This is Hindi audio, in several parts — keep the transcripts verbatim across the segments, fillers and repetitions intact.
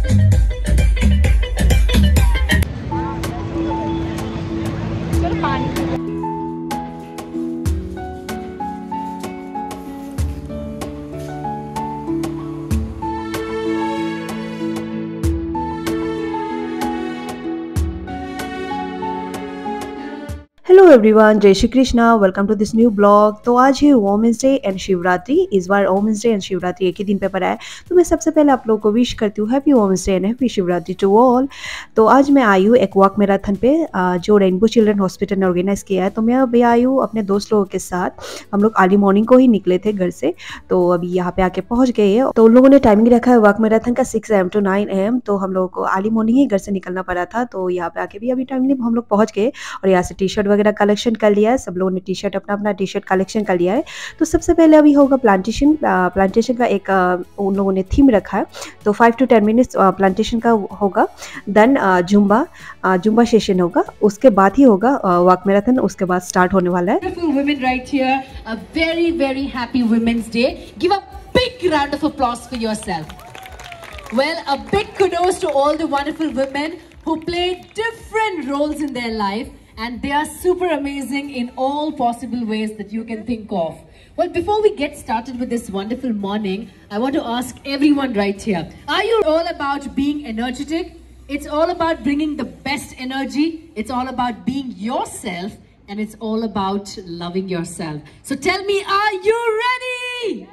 हेलो एवरीवन, जय Shri Krishna. Welcome to this new blog. तो आज है वुमेंस डे एंड शिवरात्रि। इस बार वुमेंस डे एंड शिवरात्रि एक ही दिन पे पड़ा है, तो मैं सबसे पहले आप लोगों को विश करती हूँ happy women's day and happy Shivratri to all. तो आज मैं आई हूँ एक वॉक मैराथन पे जो रेनबो चिल्ड्रन हॉस्पिटल ने ऑर्गेनाइज किया है। तो मैं अभी आई हूँ अपने दोस्त लोगों के साथ। हम लोग अर्ली मॉर्निंग को ही निकले थे घर से, तो अभी यहाँ पे आके पहुँच गए हैं। तो उन लोगों ने टाइमिंग रखा है वॉक मैराथन का six A M to nine A M. तो हम लोगों को अर्ली मॉर्निंग ही घर से निकलना पड़ा था, तो यहाँ पे आके भी अभी टाइमली हम लोग पहुँच गए और यहाँ से टी शर्ट वगैरह कलेक्शन कर लिया है। सब लोगों ने टी शर्ट अपना अपना टी शर्ट कलेक्शन कर लिया है। तो सबसे पहले अभी होगा प्लांटेशन। प्लांटेशन का एक उन लोगों ने थीम रखा है, तो five to ten minutes plantation का होगा। देन जुम्बा जुम्बा सेशन होगा, उसके बाद ही होगा वॉक मैराथन, उसके बाद स्टार्ट होने वाला है। Women right here, a very very happy Women's Day. Give a big round of applause for yourself. Well, a big kudos to all the wonderful women who play different roles in their life. And they are super amazing in all possible ways that you can think of. Well, before we get started with this wonderful morning, I want to ask everyone right here, are you all about being energetic? It's all about bringing the best energy. It's all about being yourself, and it's all about loving yourself. So tell me, are you ready?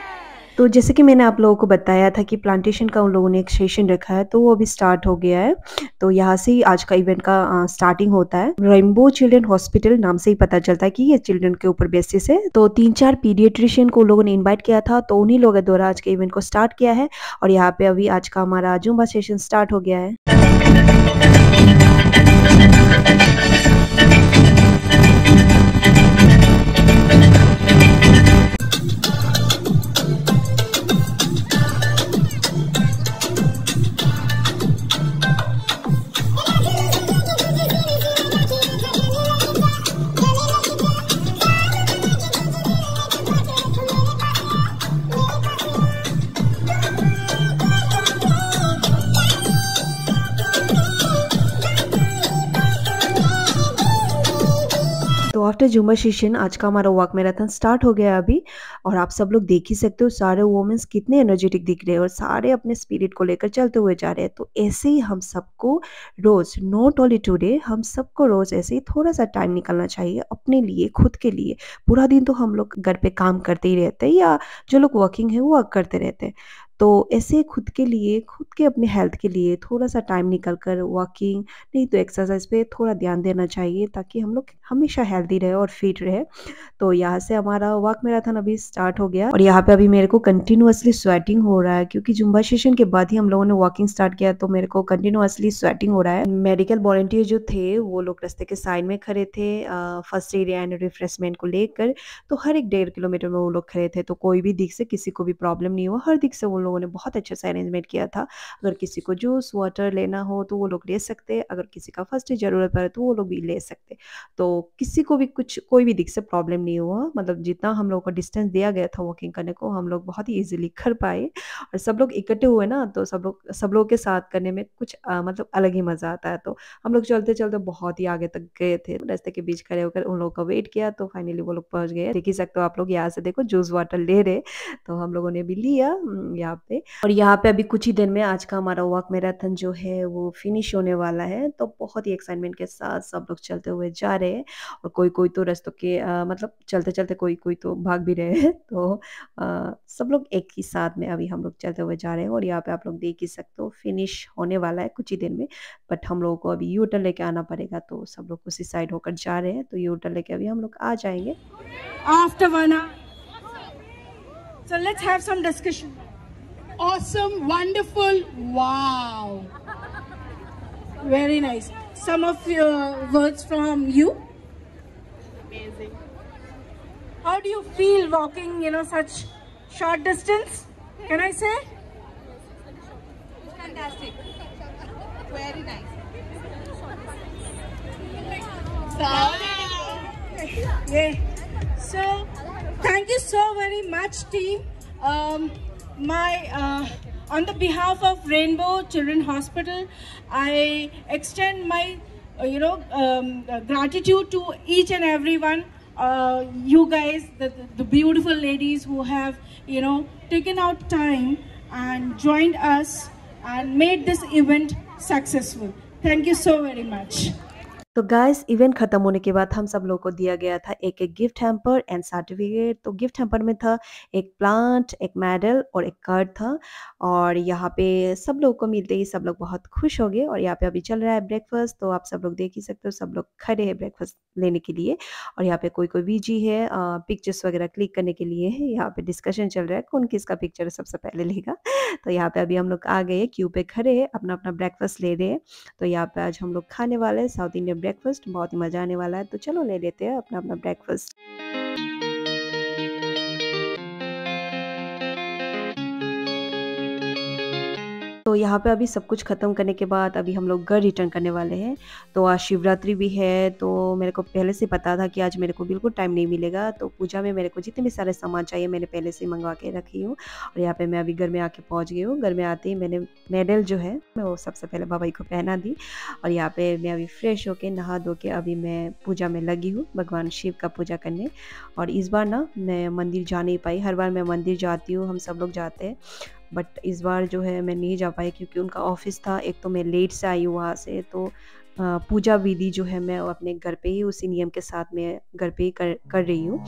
तो जैसे कि मैंने आप लोगों को बताया था कि प्लांटेशन का उन लोगों ने एक सेशन रखा है, तो वो अभी स्टार्ट हो गया है। तो यहाँ से ही आज का इवेंट का स्टार्टिंग होता है। रेनबो चिल्ड्रन हॉस्पिटल नाम से ही पता चलता है कि ये चिल्ड्रन के ऊपर बेसिस है। तो तीन चार पीडियाट्रिशियन को लोगों ने इन्वाइट किया था, तो उन्हीं लोगों द्वारा आज के इवेंट को स्टार्ट किया है। और यहाँ पे अभी आज का हमारा जुम्बा सेशन स्टार्ट हो गया है। तो आफ्टर जुम्बा सेशन आज का हमारा वॉक मैराथन स्टार्ट हो गया अभी। और आप सब लोग देख ही सकते हो सारे वुमेन्स कितने एनर्जेटिक दिख रहे हैं और सारे अपने स्पिरिट को लेकर चलते हुए जा रहे हैं। तो ऐसे ही हम सबको रोज, नॉट ओनली टुडे, हम सबको रोज ऐसे ही थोड़ा सा टाइम निकालना चाहिए अपने लिए, खुद के लिए। पूरा दिन तो हम लोग घर पे काम करते ही रहते हैं, या जो लोग वर्किंग है वो वर्क करते रहते हैं। तो ऐसे खुद के लिए, खुद के अपने हेल्थ के लिए थोड़ा सा टाइम निकल कर वॉकिंग नहीं तो एक्सरसाइज पे थोड़ा ध्यान देना चाहिए, ताकि हम लोग हमेशा हेल्दी रहे और फिट रहे। तो यहाँ से हमारा वॉक मैराथन अभी स्टार्ट हो गया और यहाँ पे अभी मेरे को कंटिन्यूअसली स्वेटिंग हो रहा है, क्योंकि जुम्बा सेशन के बाद ही हम लोगों ने वॉकिंग स्टार्ट किया, तो मेरे को कंटिन्यूअसली स्वेटिंग हो रहा है। मेडिकल वॉलंटियर जो थे वो लोग रास्ते के साइड में खड़े थे फर्स्ट एड एंड रिफ्रेशमेंट को लेकर। तो हर एक डेढ़ किलोमीटर में वो लोग खड़े थे, तो कोई भी दिख से किसी को भी प्रॉब्लम नहीं हुआ। हर दिख से वो लोगों ने बहुत अच्छे से अरेंजमेंट किया था। अगर किसी को जूस वाटर लेना हो तो वो लोग ले सकते, अगर किसी का फर्स्ट एड जरूरत पड़े तो वो लोग भी ले सकते। तो किसी को भी कुछ कोई भी दिख से प्रॉब्लम नहीं हुआ। मतलब जितना हम लोग को डिस्टेंस दिया गया था वॉकिंग करने को, हम लोग बहुत ही इजीली कर पाए। और सब लोग इकट्ठे हुए ना, तो सब लोग सब लोग के साथ करने में कुछ आ, मतलब अलग ही मजा आता है। तो हम लोग चलते चलते बहुत ही आगे तक गए थे। रास्ते के बीच खड़े होकर उन लोगों का वेट किया, तो फाइनली वो लोग पहुंच गए। देख ही सकते हो आप लोग, यहाँ से देखो जूस वाटर ले रहे, तो हम लोगों ने भी लिया यहाँ पे। और यहाँ पे अभी कुछ ही दिन में आज का हमारा वॉक मैराथन जो है वो फिनिश होने वाला है। तो बहुत ही एक्साइटमेंट के साथ सब लोग चलते हुए जा रहे हैं। और कोई कोई तो रास्तों के आ, मतलब चलते चलते कोई कोई तो भाग भी रहे हैं। तो आ, सब लोग एक ही साथ में अभी हम लोग चलते हुए जा रहे हैं। और यहाँ पे आप लोग देख ही सकते हो फिनिश होने वाला है कुछ ही दिन में। बट हम लोगों को अभी यू टर्न लेके आना पड़ेगा, तो सब लोग उसी साइड होकर जा रहे हैं। तो यू टर्न लेके अभी हम लोग आ जाएंगे। After one hour. So let's have some discussion. Awesome, wonderful, wow. Very nice. Some of your words from you. Amazing. How do you feel walking, you know, such short distance? Can I say? Fantastic. Very nice. Yeah. So, thank you so very much, team. Um, my uh, On the behalf of Rainbow Children Hospital, I extend my, uh, you know, um, uh, gratitude to each and everyone. Uh, you guys, the, the beautiful ladies who have, you know, taken out time and joined us and made this event successful. Thank you so very much. तो गाइस इवेंट खत्म होने के बाद हम सब लोग को दिया गया था एक एक गिफ्ट हैम्पर एंड सर्टिफिकेट। तो गिफ्ट हैम्पर में था एक प्लांट, एक मेडल और एक कार्ड था। और यहाँ पे सब लोग को मिलते ही सब लोग बहुत खुश हो गए। और यहाँ पे अभी चल रहा है ब्रेकफास्ट, तो आप सब लोग देख ही सकते हो, सब लोग खड़े हैं ब्रेकफास्ट लेने के लिए। और यहाँ पे कोई कोई वीजी है, पिक्चर्स वगैरह क्लिक करने के लिए है। यहाँ पे डिस्कशन चल रहा है कौन किसका पिक्चर सबसे पहले लेगा। तो यहाँ पे अभी हम लोग आ गए, क्यू पे खड़े हैं, अपना अपना ब्रेकफास्ट ले रहे हैं। तो यहाँ पे आज हम लोग खाने वाले हैं साउथ इंडियन ब्रेकफास्ट, बहुत ही मज़ा आने वाला है। तो चलो ले लेते हैं अपना अपना ब्रेकफास्ट। तो यहाँ पे अभी सब कुछ ख़त्म करने के बाद अभी हम लोग घर रिटर्न करने वाले हैं। तो आज शिवरात्रि भी है, तो मेरे को पहले से पता था कि आज मेरे को बिल्कुल टाइम नहीं मिलेगा। तो पूजा में मेरे को जितने भी सारे सामान चाहिए मैंने पहले से मंगवा के रखी हूँ। और यहाँ पे मैं अभी घर में आके पहुँच गई हूँ। घर में आते ही मैंने मेडल जो है मैं वो सबसे पहले बाबा को पहना दी। और यहाँ पे मैं अभी फ्रेश होके नहा धो के अभी मैं पूजा में लगी हूँ, भगवान शिव का पूजा करने। और इस बार ना मैं मंदिर जा नहीं पाई। हर बार मैं मंदिर जाती हूँ, हम सब लोग जाते हैं, बट इस बार जो है मैं नहीं जा पाई क्योंकि उनका ऑफिस था। एक तो मैं लेट से आई हूँ वहाँ से, तो पूजा विधि जो है मैं अपने घर पे ही उसी नियम के साथ मैं घर पे ही कर कर रही हूँ।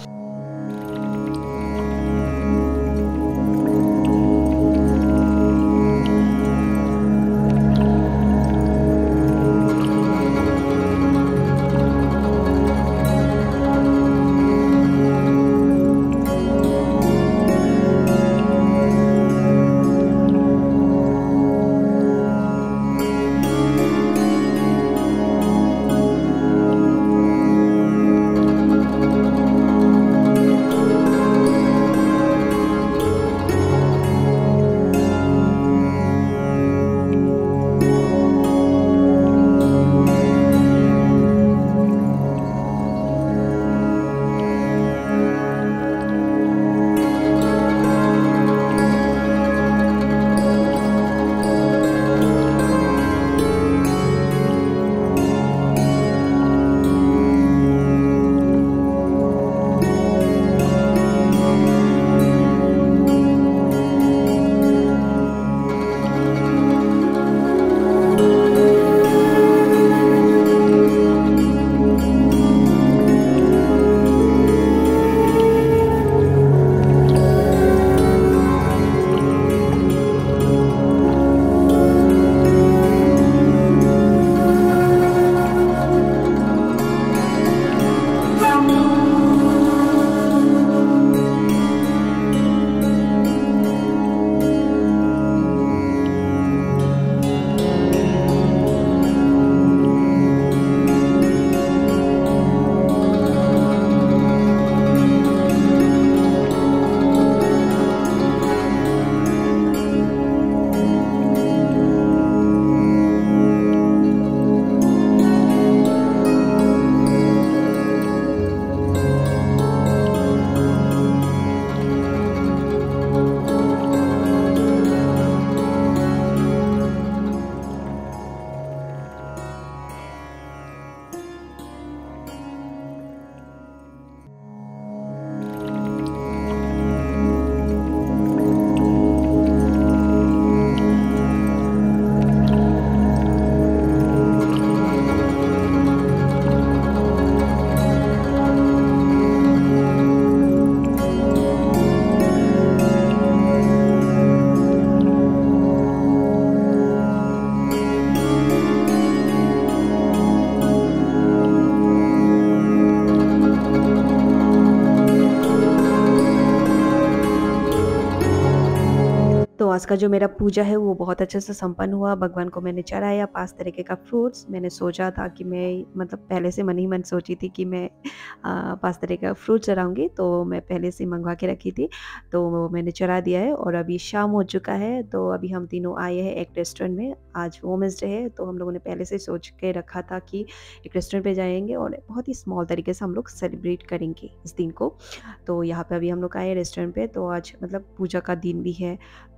आज का जो मेरा पूजा है वो बहुत अच्छे से संपन्न हुआ। भगवान को मैंने चढ़ाया पांच तरीके का फ्रूट्स। मैंने सोचा था कि मैं मतलब पहले से मन ही मन सोची थी कि मैं पांच तरीके का फ्रूट चढ़ाऊँगी, तो मैं पहले से मंगवा के रखी थी, तो वो मैंने चढ़ा दिया है। और अभी शाम हो चुका है, तो अभी हम तीनों आए हैं एक रेस्टोरेंट में। आज वुमेंस डे है, तो हम लोगों ने पहले से सोच के रखा था कि एक रेस्टोरेंट पे जाएंगे और बहुत ही स्मॉल तरीके से हम लोग सेलिब्रेट करेंगे इस दिन को। तो यहाँ पे अभी हम लोग आए रेस्टोरेंट पे, तो आज मतलब पूजा का दिन भी है,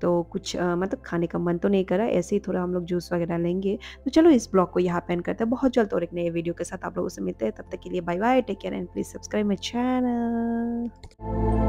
तो कुछ अ, मतलब खाने का मन तो नहीं करा, ऐसे ही थोड़ा हम लोग जूस वगैरह लेंगे। तो चलो इस ब्लॉग को यहाँ पे एंड करते हैं। बहुत जल्द और एक नए वीडियो के साथ आप लोगों से मिलते हैं। तब तक के लिए bye bye, take care and please subscribe my channel.